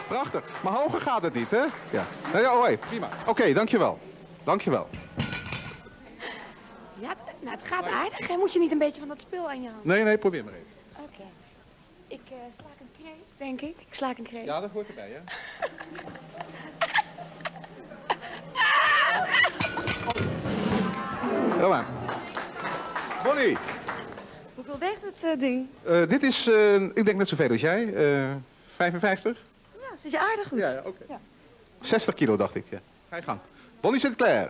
Prachtig. Maar hoger gaat het niet, hè? Ja. Nee, oh, hey, prima. Oké, dankjewel. Dankjewel. Ja, nou, het gaat aardig. Hè? Moet je niet een beetje van dat spul aan je hand? Nee, probeer maar even. Oké. Ik slaak een kreet, denk ik. Ik slaak een kreet. Ja, dat hoort erbij, hè? Kom maar. Bonnie. Hoeveel weegt het ding? Dit is, ik denk net zoveel als jij. 55? Ja, zit je aardig goed. Ja, oké. Ja. 60 kilo, dacht ik. Ja. Ga je gang. Bonnie Sinclair.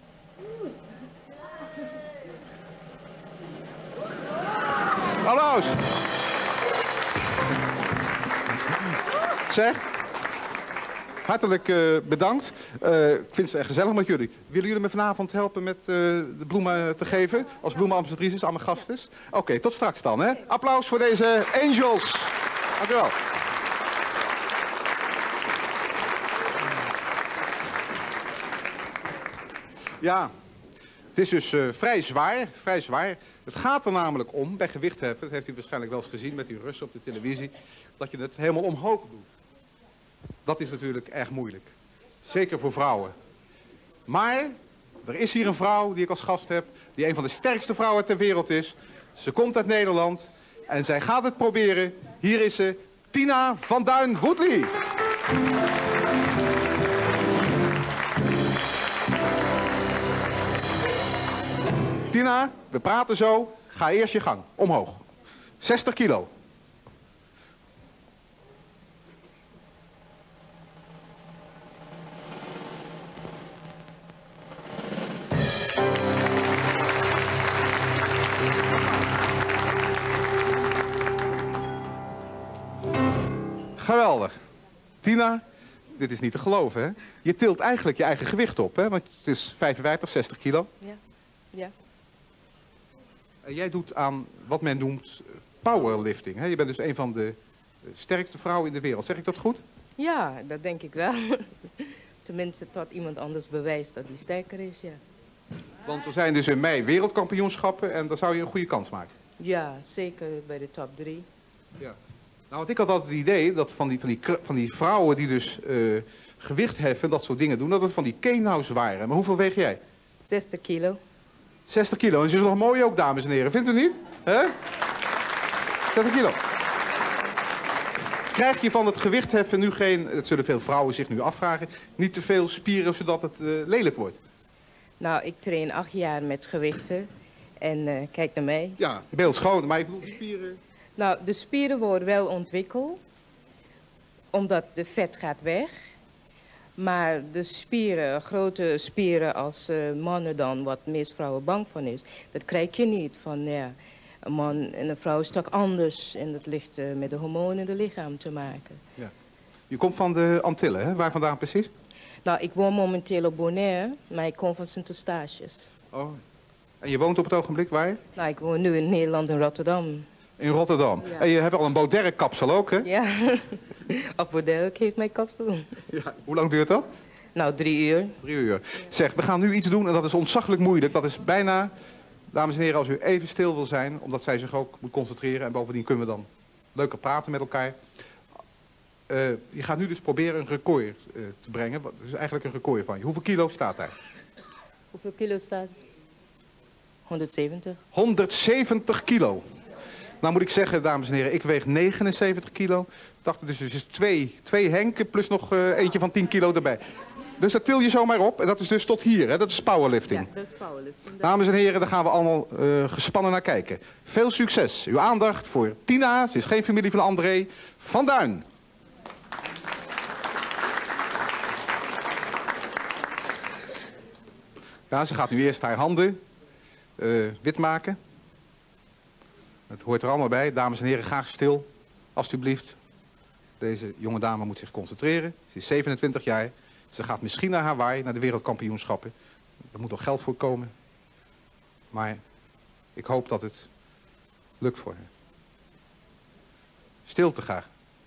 Applaus. Zeg, hartelijk bedankt. Ik vind het echt gezellig met jullie. Willen jullie me vanavond helpen met de bloemen te geven? Als bloemenambassadrices aan mijn gasten? Oké, tot straks dan. Hè? Applaus voor deze angels. Dank u wel. Ja, het is dus vrij zwaar. Het gaat er namelijk om, bij gewichtheffen, dat heeft u waarschijnlijk wel eens gezien met die Russen op de televisie, dat je het helemaal omhoog doet. Dat is natuurlijk erg moeilijk. Zeker voor vrouwen. Maar er is hier een vrouw die ik als gast heb, die een van de sterkste vrouwen ter wereld is. Ze komt uit Nederland en zij gaat het proberen. Hier is ze, Tina van Duyn-Woodley. Tina, we praten zo. Ga eerst je gang. Omhoog. 60 kilo. Geweldig. Tina, dit is niet te geloven, hè? Je tilt eigenlijk je eigen gewicht op, hè? Want het is 55, 60 kilo. Ja. Ja. En jij doet aan wat men noemt powerlifting, hè? Je bent dus een van de sterkste vrouwen in de wereld. Zeg ik dat goed? Ja, dat denk ik wel. Tenminste, tot iemand anders bewijst dat hij sterker is, ja. Want er zijn dus in mei wereldkampioenschappen en dan zou je een goede kans maken. Ja, zeker bij de top 3. Ja. Nou, want ik had altijd het idee dat van die vrouwen die dus gewicht heffen en dat soort dingen doen, dat het van die Kenau's waren. Maar hoeveel weeg jij? 60 kilo. 60 kilo. En ze is nog mooi ook, dames en heren. Vindt u niet? Hè? 60 kilo. Krijg je van het gewicht heffen nu geen, dat zullen veel vrouwen zich nu afvragen, niet te veel spieren zodat het lelijk wordt? Nou, ik train 8 jaar met gewichten. En kijk naar mij. Ja, beeldschoon. Maar ik bedoel de spieren. Nou, de spieren worden wel ontwikkeld. Omdat de vet gaat weg. Maar de spieren, grote spieren als mannen dan, wat de meeste vrouwen bang van is, dat krijg je niet. Van, ja, een man en een vrouw is toch anders. En dat ligt met de hormonen in het lichaam te maken. Ja. Je komt van de Antillen, hè? Waar vandaan precies? Nou, ik woon momenteel op Bonaire, maar ik kom van Sint-Eustatius. Oh. En je woont op het ogenblik waar? Nou, ik woon nu in Nederland, in Rotterdam. In Rotterdam. Ja. En je hebt al een Bauderre-kapsel ook, hè? Ja, op Bauderre heeft mijn kapsel. Ja. Hoe lang duurt dat? Nou, 3 uur. 3 uur. Zeg, we gaan nu iets doen en dat is ontzaglijk moeilijk. Dat is bijna, dames en heren, als u even stil wil zijn, omdat zij zich ook moet concentreren en bovendien kunnen we dan leuker praten met elkaar. Je gaat nu dus proberen een record te brengen. Dat is eigenlijk een record van je. Hoeveel kilo staat daar? Hoeveel kilo staat? 170. 170 kilo. Nou moet ik zeggen, dames en heren, ik weeg 79 kilo. Dus er is twee Henken plus nog eentje van 10 kilo erbij. Dus dat til je zomaar op. En dat is dus tot hier, hè? Dat is powerlifting. Ja, dat is powerlifting. Dames en heren, daar gaan we allemaal gespannen naar kijken. Veel succes. Uw aandacht voor Tina, ze is geen familie van André, van Duyn. Ja, ze gaat nu eerst haar handen wit maken. Het hoort er allemaal bij. Dames en heren, graag stil, alstublieft. Deze jonge dame moet zich concentreren. Ze is 27 jaar. Ze gaat misschien naar Hawaii, naar de wereldkampioenschappen. Er moet nog geld voor komen. Maar ik hoop dat het lukt voor haar. Stilte graag.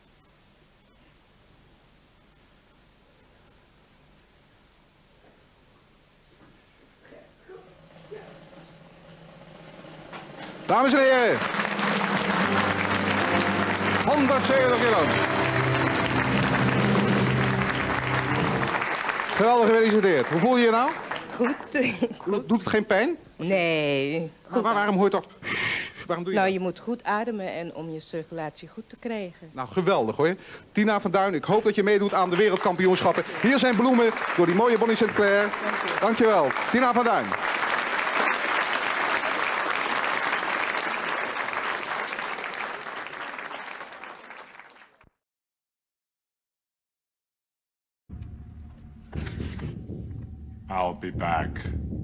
Dames en heren. 170 kilo. Geweldig gefeliciteerd. Hoe voel je je nou? Goed. Doet het geen pijn? Nee. Maar waarom hoort dat? Waarom doe je Nou, dat? je moet goed ademen en om je circulatie goed te krijgen. Nou, geweldig hoor. Tina van Duin, ik hoop dat je meedoet aan de wereldkampioenschappen. Hier zijn bloemen door die mooie Bonnie Sinclair. Dankjewel. Tina van Duin. I'll be back.